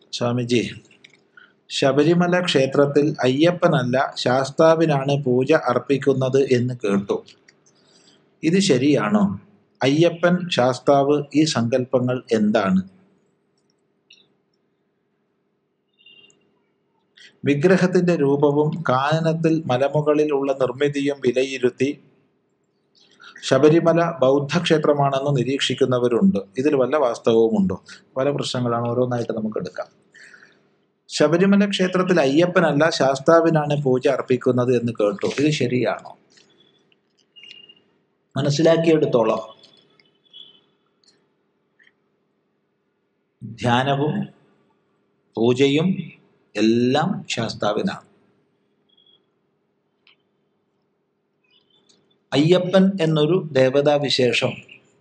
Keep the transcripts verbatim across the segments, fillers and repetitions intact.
സ്വാമിജി, ശബരിമല ക്ഷേത്രത്തിൽ അയ്യപ്പനല്ല ശാസ്താവിനാണ് പൂജ അർപ്പിക്കുന്നത് എന്ന് കേട്ടു. ഇത് ശരിയാണോ? അയ്യപ്പൻ, ശാസ്താവ്, ഈ സങ്കല്പങ്ങൾ എന്താണ്? വിഗ്രഹത്തിന്റെ രൂപവും കാനനത്തിൽ മലമുകളിൽ ഉള്ള നിർമ്മിതിയും വിലയിരുത്തി ശബരിമല ബൗദ്ധക്ഷേത്രമാണെന്ന് നിരീക്ഷിക്കുന്നവരുണ്ട്. ഇതിൽ വല്ല വാസ്തവവുമുണ്ടോ? പല പ്രശ്നങ്ങളാണ്, ഓരോന്നായിട്ട് നമുക്ക് എടുക്കാം. ശബരിമല ക്ഷേത്രത്തിൽ അയ്യപ്പനല്ല ശാസ്താവിനാണ് പൂജ അർപ്പിക്കുന്നത് എന്ന് കേട്ടു. ഇത് ശരിയാണോ? മനസ്സിലാക്കിയെടുത്തോളം ധ്യാനവും പൂജയും എല്ലാം ശാസ്താവിനാണ്. അയ്യപ്പൻ എന്നൊരു ദേവതാവിശേഷം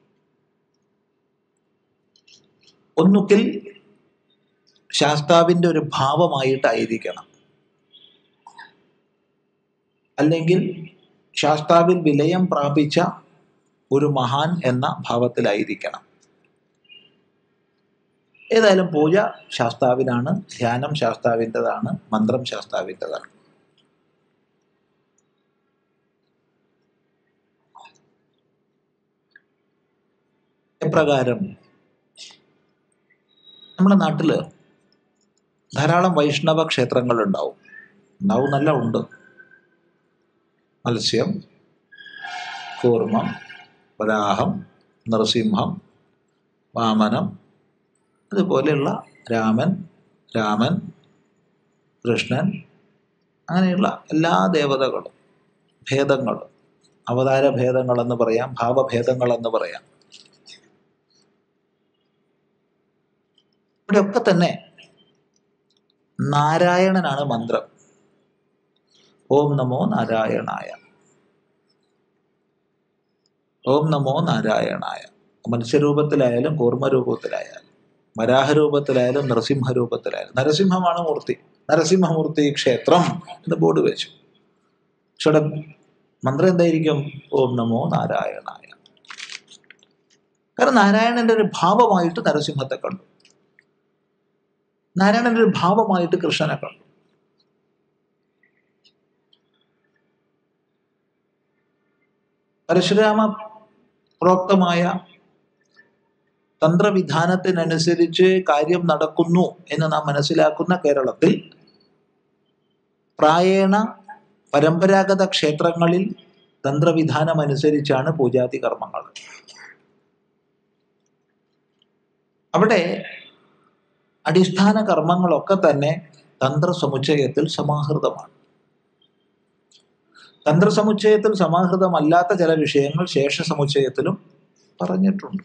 ഒന്നുകിൽ ശാസ്താവിൻ്റെ ഒരു ഭാവമായിട്ടായിരിക്കണം, അല്ലെങ്കിൽ ശാസ്താവിൽ വിലയം പ്രാപിച്ച ഒരു മഹാൻ എന്ന ഭാവത്തിലായിരിക്കണം. ഏതായാലും പൂജ ശാസ്താവിനാണ്, ധ്യാനം ശാസ്താവിൻ്റെതാണ്, മന്ത്രം ശാസ്താവിൻ്റെതാണ്. എപ്രകാരം നമ്മുടെ നാട്ടിൽ ധാരാളം വൈഷ്ണവ ക്ഷേത്രങ്ങൾ ഉണ്ടാവും. ഉണ്ടാവും നല്ല ഉണ്ട്. മത്സ്യം, കൂർമ്മം, വരാഹം, നൃസിംഹം, വാമനം, അതുപോലെയുള്ള രാമൻ, രാമൻ, കൃഷ്ണൻ, അങ്ങനെയുള്ള എല്ലാ ദേവതകളും, ഭേദങ്ങൾ, അവതാര ഭേദങ്ങളെന്ന് പറയാം, ഭാവഭേദങ്ങളെന്ന് പറയാം. ഇവിടെയൊക്കെ തന്നെ നാരായണനാണ് മന്ത്രം. ഓം നമോ നാരായണായ, ഓം നമോ നാരായണായ. മത്സ്യരൂപത്തിലായാലും കൂർമ്മരൂപത്തിലായാലും വരാഹരൂപത്തിലായാലും നരസിംഹരൂപത്തിലായാലും. നരസിംഹമാണ് മൂർത്തി. നരസിംഹമൂർത്തി ക്ഷേത്രം എന്ന് ബോർഡ് വെച്ചു. പക്ഷേ മന്ത്രം എന്തായിരിക്കും? ഓം നമോ നാരായണായ. കാരണം നാരായണന്റെ ഒരു ഭാവമായിട്ട് നരസിംഹത്തെ കണ്ടു, നാരായണന്റെ ഒരു ഭാവമായിട്ട് കൃഷ്ണനെ കണ്ടു. പരശുരാമ പ്രോക്തമായ തന്ത്രവിധാനത്തിനനുസരിച്ച് കാര്യം നടക്കുന്നു എന്ന് നാം മനസ്സിലാക്കുന്ന കേരളത്തിൽ പ്രായേണ പരമ്പരാഗത ക്ഷേത്രങ്ങളിൽ തന്ത്രവിധാനം അനുസരിച്ചാണ് പൂജാതി കർമ്മങ്ങൾ. അവിടെ അടിസ്ഥാന കർമ്മങ്ങളൊക്കെ തന്നെ തന്ത്രസമുച്ചയത്തിൽ സമാഹൃതമാണ്. തന്ത്രസമുച്ചയത്തിൽ സമാഹൃതമല്ലാത്ത ചില വിഷയങ്ങൾ ശേഷസമുച്ചയത്തിലും പറഞ്ഞിട്ടുണ്ട്.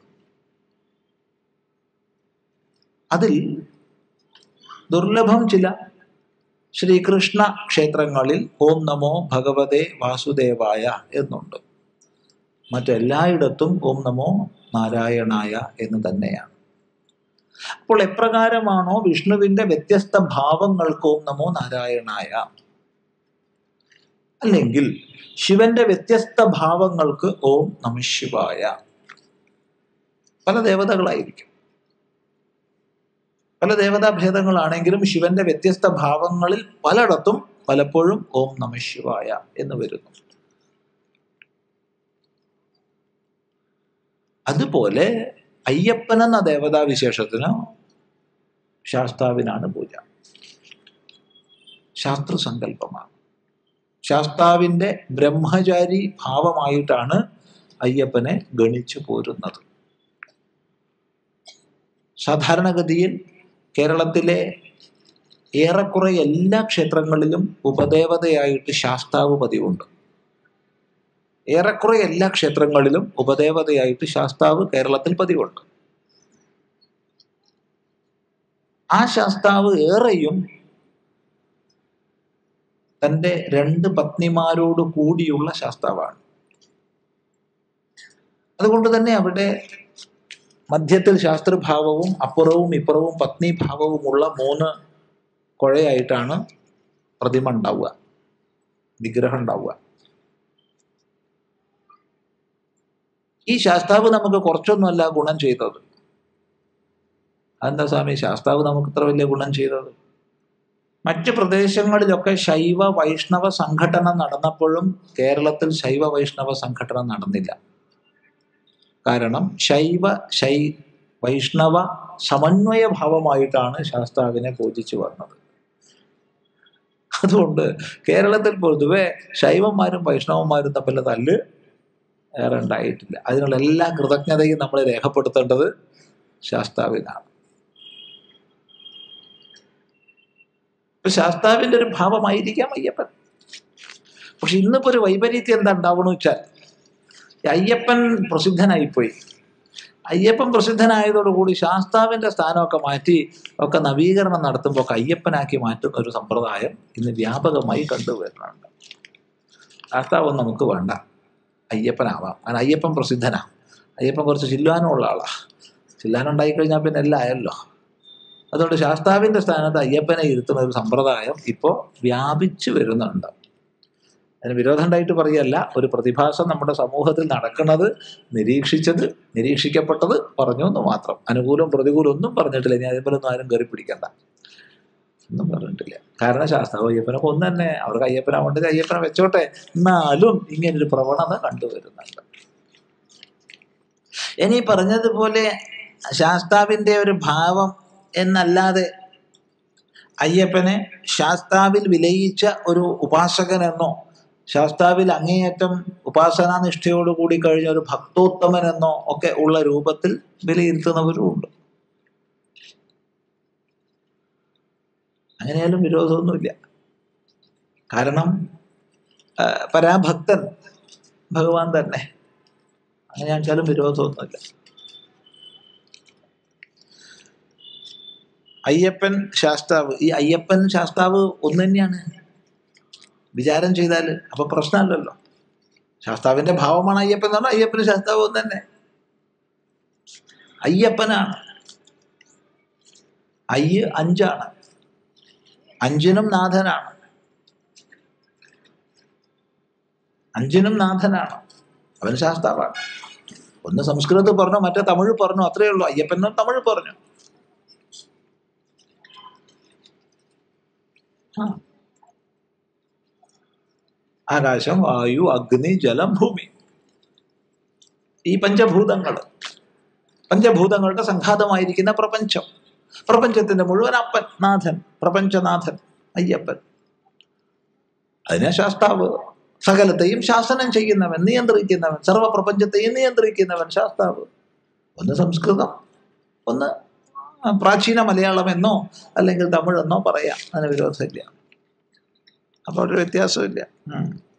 അതിൽ ദുർലഭം ചില ശ്രീകൃഷ്ണ ക്ഷേത്രങ്ങളിൽ ഓം നമോ ഭഗവതേ വാസുദേവായ എന്നുണ്ട്. മറ്റെല്ലായിടത്തും ഓം നമോ നാരായണായ എന്ന് തന്നെയാണ്. അപ്പോൾ എപ്രകാരമാണോ വിഷ്ണുവിൻ്റെ വ്യത്യസ്ത ഭാവങ്ങൾക്ക് ഓം നമോ നാരായണായ, അല്ലെങ്കിൽ ശിവന്റെ വ്യത്യസ്ത ഭാവങ്ങൾക്ക് ഓം നമഃ ശിവായ, പല ദേവതകളായിരിക്കും, പല ദേവതാഭേദങ്ങളാണെങ്കിലും ശിവന്റെ വ്യത്യസ്ത ഭാവങ്ങളിൽ പലയിടത്തും പലപ്പോഴും ഓം നമഃ ശിവായ എന്ന് വരുന്നു. അതുപോലെ അയ്യപ്പൻ എന്ന ദേവതാവിശേഷത്തിന് ശാസ്താവിനാണ് പൂജ. ശാസ്ത്രസങ്കല്പമാണ്. ശാസ്താവിൻ്റെ ബ്രഹ്മചാരി ഭാവമായിട്ടാണ് അയ്യപ്പനെ ഗണിച്ചു പോരുന്നത്. സാധാരണഗതിയിൽ കേരളത്തിലെ ഏറെക്കുറെ എല്ലാ ക്ഷേത്രങ്ങളിലും ഉപദേവതയായിട്ട് ശാസ്താവ് പതിവുണ്ട്. ഏറെക്കുറെ എല്ലാ ക്ഷേത്രങ്ങളിലും ഉപദേവതയായിട്ട് ശാസ്താവ് കേരളത്തിൽ പതിവുണ്ട്. ആ ശാസ്താവ് ഏറെയും തൻ്റെ രണ്ട് പത്നിമാരോട് കൂടിയുള്ള ശാസ്താവാണ്. അതുകൊണ്ട് തന്നെ അവിടെ മധ്യത്തിൽ ശാസ്ത്രഭാവവും അപ്പുറവും ഇപ്പുറവും പത്നിഭാവവുമുള്ള മൂന്ന് കുഴയായിട്ടാണ് പ്രതിമ ഉണ്ടാവുക, വിഗ്രഹം ഉണ്ടാവുക. ഈ ശാസ്താവ് നമുക്ക് കുറച്ചൊന്നുമല്ല ഗുണം ചെയ്തത്. അതെന്താ സ്വാമി ശാസ്താവ് നമുക്ക് ഇത്ര വലിയ ഗുണം ചെയ്തത്? മറ്റ് പ്രദേശങ്ങളിലൊക്കെ ശൈവ വൈഷ്ണവ സംഘടന നടന്നപ്പോഴും കേരളത്തിൽ ശൈവ വൈഷ്ണവ സംഘടന നടന്നില്ല. കാരണം ശൈവ ശൈ വൈഷ്ണവ സമന്വയ ഭാവമായിട്ടാണ് ശാസ്താവിനെ പൂജിച്ചു വന്നത്. അതുകൊണ്ട് കേരളത്തിൽ പൊതുവെ ശൈവന്മാരും വൈഷ്ണവന്മാരും തമ്മിൽ തല്ല് ഏറെ ഉണ്ടായിട്ടില്ല. അതിനുള്ള എല്ലാ കൃതജ്ഞതയും നമ്മൾ രേഖപ്പെടുത്തേണ്ടത് ശാസ്താവിനാണ്. ശാസ്താവിൻ്റെ ഒരു ഭാവമായിരിക്കാം അയ്യപ്പൻ. പക്ഷെ ഇന്നിപ്പോ ഒരു വൈപരീത്യം എന്താ ഉണ്ടാവണമെന്ന് വെച്ചാൽ, അയ്യപ്പൻ പ്രസിദ്ധനായിപ്പോയി. അയ്യപ്പൻ പ്രസിദ്ധനായതോടുകൂടി ശാസ്താവിൻ്റെ സ്ഥാനമൊക്കെ മാറ്റി ഒക്കെ നവീകരണം നടത്തുമ്പോൾ ഒക്കെ അയ്യപ്പനാക്കി മാറ്റുന്ന ഒരു സമ്പ്രദായം ഇന്ന് വ്യാപകമായി കണ്ടുവരുന്നുണ്ട്. ശാസ്താവൊന്നും നമുക്ക് വേണ്ട, അയ്യപ്പനാവാം. കാരണം അയ്യപ്പൻ പ്രസിദ്ധനാണ്. അയ്യപ്പൻ കുറച്ച് ചില്ലാനുള്ള ആളാണ്. ചില്ലാനം ഉണ്ടായിക്കഴിഞ്ഞാൽ പിന്നെ എല്ലാം ആയല്ലോ. അതുകൊണ്ട് ശാസ്താവിൻ്റെ സ്ഥാനത്ത് അയ്യപ്പനെ ഇരുത്തുന്ന ഒരു സമ്പ്രദായം ഇപ്പോൾ വ്യാപിച്ചു വരുന്നുണ്ട്. അതിന് വിരോധം ഉണ്ടായിട്ട് പറയല്ല, ഒരു പ്രതിഭാസം നമ്മുടെ സമൂഹത്തിൽ നടക്കുന്നത് നിരീക്ഷിച്ചത് നിരീക്ഷിക്കപ്പെട്ടത് പറഞ്ഞു എന്ന് മാത്രം. അനുകൂലവും പ്രതികൂലവും ഒന്നും പറഞ്ഞിട്ടില്ല. ഇനി അതേപോലൊന്നും ആരും കയറി പിടിക്കണ്ട, ഒന്നും പറഞ്ഞിട്ടില്ല. കാരണം ശാസ്താവ് അയ്യപ്പനെ കൊന്നു തന്നെ. അവർക്ക് അയ്യപ്പനാവേണ്ടത് അയ്യപ്പനെ വെച്ചോട്ടെ. എന്നാലും ഇങ്ങനൊരു പ്രവണത കണ്ടുവരുന്നുണ്ട്. ഇനി പറഞ്ഞതുപോലെ ശാസ്താവിൻ്റെ ഒരു ഭാവം എന്നല്ലാതെ അയ്യപ്പനെ ശാസ്താവിൽ വിലയിച്ച ഒരു ഉപാസകനെന്നോ ശാസ്താവിൽ അങ്ങേയറ്റം ഉപാസനാനിഷ്ഠയോടുകൂടി കഴിഞ്ഞ ഒരു ഭക്തോത്തമനെന്നോ ഒക്കെ ഉള്ള രൂപത്തിൽ വിലയിരുത്തുന്നവരും ഉണ്ട്. അങ്ങനെയാലും വിരോധമൊന്നുമില്ല. കാരണം പരാഭക്തൻ ഭഗവാൻ തന്നെ. അങ്ങനെയാണെച്ചാലും വിരോധമൊന്നുമില്ല. അയ്യപ്പൻ ശാസ്താവ്, ഈ അയ്യപ്പൻ ശാസ്താവ് ഒന്ന് തന്നെയാണ് വിചാരം ചെയ്താൽ. അപ്പൊ പ്രശ്നമല്ലല്ലോ. ശാസ്താവിന്റെ ഭാവമാണ് അയ്യപ്പൻ എന്ന് പറഞ്ഞാൽ അയ്യപ്പന് ശാസ്താവ് ഒന്ന് തന്നെ. അയ്യപ്പനാണ്. അയ്യ് അഞ്ചാണ്, അഞ്ചിനും നാഥനാണ്. അഞ്ചിനും നാഥനാണ്. അവൻ ശാസ്താവാണ്. ഒന്ന് സംസ്കൃതത്തിൽ പറഞ്ഞു, മറ്റേ തമിഴ് പറഞ്ഞു, അത്രയേ ഉള്ളൂ. അയ്യപ്പൻ തമിഴ് പറഞ്ഞു. ആകാശം, വായു, അഗ്നി, ജലം, ഭൂമി, ഈ പഞ്ചഭൂതങ്ങൾ, പഞ്ചഭൂതങ്ങളുടെ സംഘാതമായിരിക്കുന്ന പ്രപഞ്ചം, പ്രപഞ്ചത്തിന്റെ മുഴുവൻ അപ്പൻ, നാഥൻ, പ്രപഞ്ചനാഥൻ അയ്യപ്പൻ. അതിനെ ശാസ്താവ്. സകലത്തെയും ശാസനം ചെയ്യുന്നവൻ, നിയന്ത്രിക്കുന്നവൻ, സർവപ്രപഞ്ചത്തെയും നിയന്ത്രിക്കുന്നവൻ ശാസ്താവ്. ഒന്ന് സംസ്കൃതം, ഒന്ന് പ്രാചീന മലയാളം എന്നോ അല്ലെങ്കിൽ തമിഴെന്നോ പറയാം. അതിന് വിരോധമില്ല. അപ്പോൾ ഒരു വ്യത്യാസമില്ല.